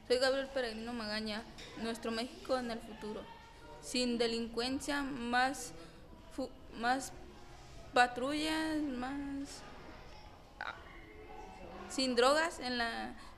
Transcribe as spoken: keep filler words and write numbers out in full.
Soy Gabriel Peregrino Magaña, nuestro México en el futuro. Sin delincuencia, más, más patrullas, más... sin drogas en la